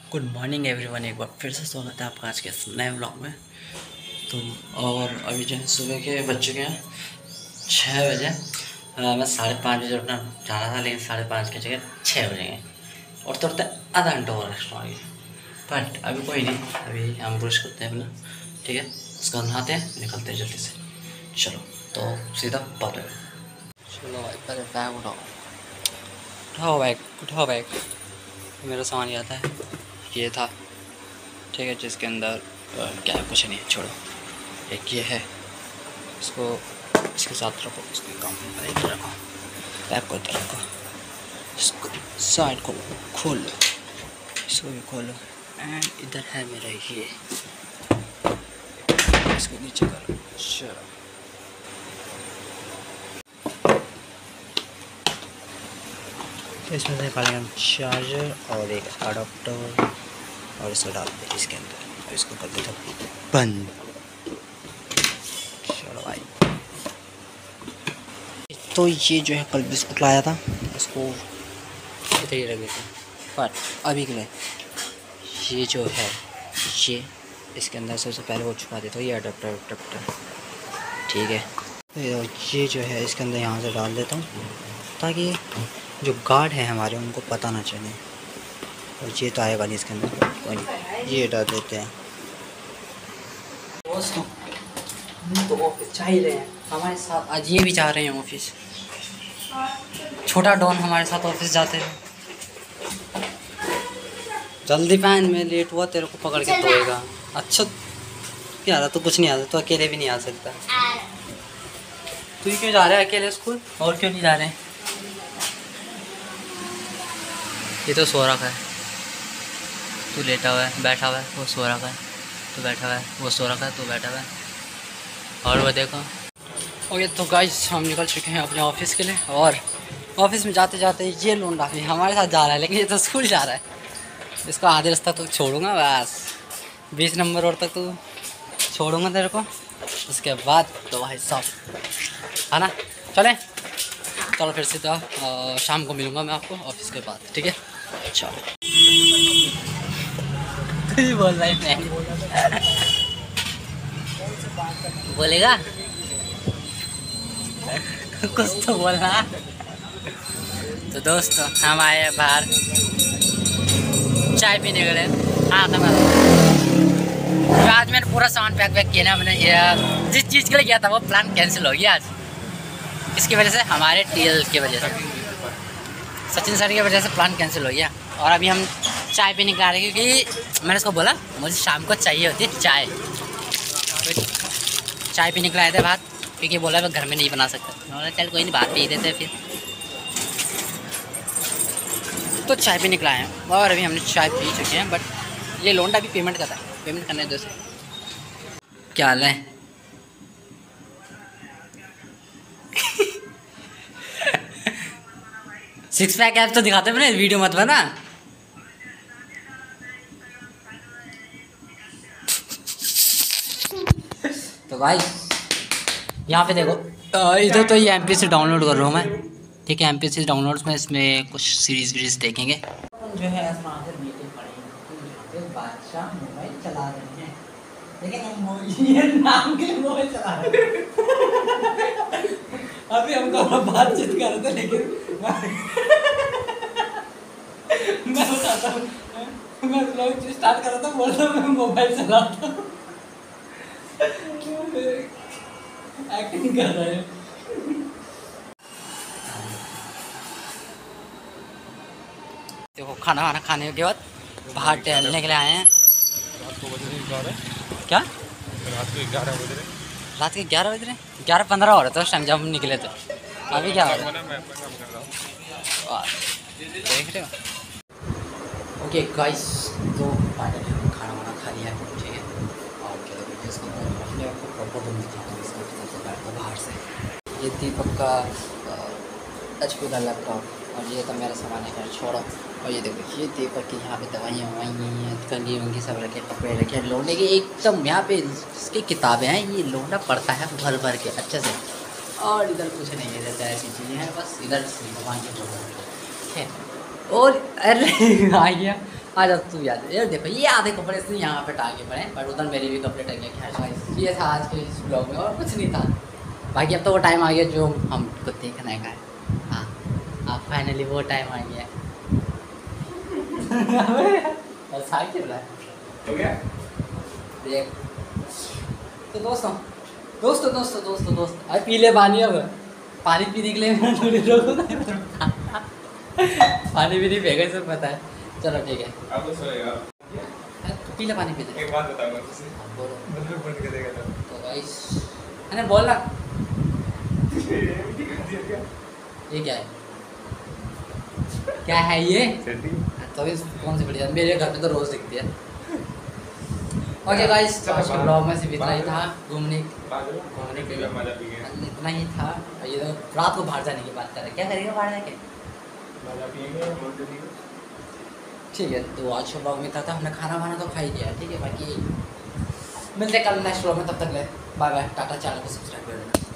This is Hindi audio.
गुड मॉर्निंग एवरीवन, एक बार फिर से स्वागत है आपका आज के इस नए व्लॉग में। तो और अभी जो है सुबह के बज चुके हैं 6 बजे। मैं 5:30 बजे उठना चाह रहा था, लेकिन 5:30 की जगह 6 बजेंगे और तुरंत आधा घंटा और एक्स्ट्रा आ गया। बट अभी कोई नहीं, अभी हम ब्रश करते हैं अपना, ठीक है, उसका नहाते हैं, निकलते हैं जल्दी से। चलो तो सीधा बात है। चलो भाई, पहले बैग उठाओ, उठाओ बैग। मेरा सामान आता है, ये था, ठीक है, जिसके अंदर क्या कुछ नहीं है, छोड़ो। एक ये है, इसको इसके साथ रखो, इसके काम में इधर रखो, बैग को इधर रखो, इसको साइड को खोल लो, इसको भी खोलो। एंड इधर है मेरा ये, इसको नीचे करो। चलो तो इसमें से निकालेंगे हम चार्जर और एक अडाप्टर और इसको डालते हैं इसके अंदर और इसको कर देते हैं बंद। चलो भाई, तो ये जो है कल बिस्कुट लाया था, इसको इधर ही रख देते हैं। पर अभी के लिए ये जो है, ये इसके अंदर सबसे पहले वो छुपा देता हूँ, ये अडाप्टर, ठीक है। तो ये जो है इसके अंदर यहाँ से डाल देता हूँ, ताकि जो गार्ड है हमारे उनको पता ना चले। और ये तो आएगा नहीं इसके अंदर, कोई नहीं, ये डाल देते हैं। दोस्तों तो ऑफिस जा ही रहे हैं हमारे साथ, आज ये भी जा रहे हैं ऑफिस। छोटा डॉन हमारे साथ ऑफिस जाते हैं। जल्दी पहन, मैं लेट हुआ, तेरे को पकड़ के धोएगा। अच्छा क्या रहा, तो कुछ नहीं आता, तो अकेले भी नहीं आ सकता। तू क्यों जा रहा है अकेले स्कूल, और क्यों नहीं जा रहे हैं? ये तो सो रखा है, तू लेटा हुआ है, बैठा हुआ है, वो सो रखा है, तू बैठा हुआ है, वो सो रखा है, तू बैठा हुआ है, और वो देखो। और ये तो गाइस हम निकल चुके हैं अपने ऑफिस के लिए, और ऑफिस में जाते जाते ये लोंडा भी हमारे साथ जा रहा है, लेकिन ये तो स्कूल जा रहा है। इसको आधे रास्ता तो छोड़ूंगा, बस 20 नंबर और तक तो छोड़ूंगा तेरे को, उसके बाद तो भाई साहब है ना। चलो फिर से तो शाम को मिलूँगा मैं आपको ऑफिस के बाद, ठीक है। चलो बोल रहा है, बोलेगा कुछ तो बोलना। तो दोस्तों हम आए हैं बाहर चाय पीने के लिए। हाँ तो आज मैंने पूरा सामान पैक किया ना, मैंने जिस चीज़ के लिए गया था वो प्लान कैंसिल हो गया आज। इसकी वजह से, हमारे टीएल की वजह से, सचिन सर की वजह से प्लान कैंसिल हो गया। और अभी हम चाय पीने के आ रहे हैं, क्योंकि मैंने उसको बोला मुझे शाम को चाहिए होती है चाय, तो चाय पीने के आए थे बाहर, क्योंकि बोला मैं घर में नहीं बना सकता। बोला चल कोई नहीं, बात पी देते फिर, तो चाय पीने के आए हैं। और अभी हमने चाय पी चुके हैं, बट ये लोंडा भी पेमेंट करता है, पेमेंट करने दो से। क्या हाल है? सिक्स पैक ऐप तो दिखाते मैंने, वीडियो मत बना। तो भाई यहाँ पे देखो, इधर तो ये MP से डाउनलोड कर रहा हूँ मैं, ठीक है। MP से डाउनलोड्स में इसमें कुछ सीरीज देखेंगे। जो है बादशाह मोबाइल चला रहे हैं, लेकिन ये नाम के मोबाइल चला रहे हैं। अभी हम दोनों बातचीत कर रहे थे, लेकिन मैं बताता हूँ, मैं ब्लॉग स्टार्ट कर रहा था, बोल रहा मैं मोबाइल चलाता हूँ, एक्टिंग कर रहा है। देखो खाना खाने के बाद बाहर टहलने के लिए आए हैं। रात को बज रहे क्या? रात के 11 बज रहे, रात के 11 बज रहे, 11:15 हो रहे थे उस टाइम जब हम निकले थे। अभी क्या हो रहा है? मैं अपना काम कर रहा हूँ। देख रहे हो? ओके गाइस, तो फाइनली खाना वाना खा लिया है, ठीक है। और क्या बोलते हैं इसको, अपने आपको प्रॉपर रूम दिखाता हूँ इसका, सबसे पहले बाहर से। ये दीपक का HP का लैपटॉप, और ये तो मेरा सामान है, खैर छोड़ो। और ये देखो, ये दीपक की यहाँ पे दवाइयाँ हैं, कंगी वंगी सब रखे, कपड़े रखे, लोंडे के एकदम यहाँ पे इसकी किताबें हैं, ये लोंडा पढ़ता है भर के अच्छे से। और इधर कुछ नहीं है, जैसे ऐसी चीज़ें हैं, बस इधर भगवान की फोटो है। और अरे आ गया। आ जा तू याद यार, देखो ये आधे कपड़े से यहाँ पे टांगे पड़े हैं, बट उधर मेरे भी कपड़े टंगे। खैर गाइस ये था आज के इस ब्लॉग में, और कुछ नहीं था। बाकी अब तो वो टाइम आ गया जो हमको देखने का है। हाँ अब फाइनली वो टाइम आ गया है। ऐसा क्यों रहा है? हो गया? देख तो दोस्तों अरे पी ले पानी। अब पानी पीने के लिए मैं थोड़ी रोकूंगा। पानी भी नहीं फेंका, सब पता है। चलो ठीक है, अब तो सोएगा। तो पी ले पानी पी ले। एक बात बताऊंगा तुझसे, हाँ, बोलो। बंदूक बंद कर देगा तो गाइस मैंने बोला ये क्या है? क्या है ये? तो इस कौन सी बढ़िया, मेरे घर पे तो रोज दिखती है। ओके गाइस तो आज के ब्लॉग में सिर्फ इतना ही था। घूमने के लिए मजा भी गया, इतना ही था। ये तो रात को बाहर जाने की बात कर रहे हैं, क्या करेंगे बाहर जाके? मजा पिएंगे। ठीक है तो आज के ब्लॉग में था हमने खाना वाना तो खा ही लिया। ठीक है बाकी मिलते हैं कल नेक्स्ट ब्लॉग में, तब तक ले बाय बाय टाटा। चैनल को सब्सक्राइब कर देना।